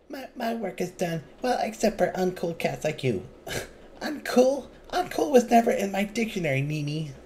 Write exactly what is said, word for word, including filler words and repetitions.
My, my work is done. Well, except for uncool cats like you. Uncool? Uncool was never in my dictionary, Mimi.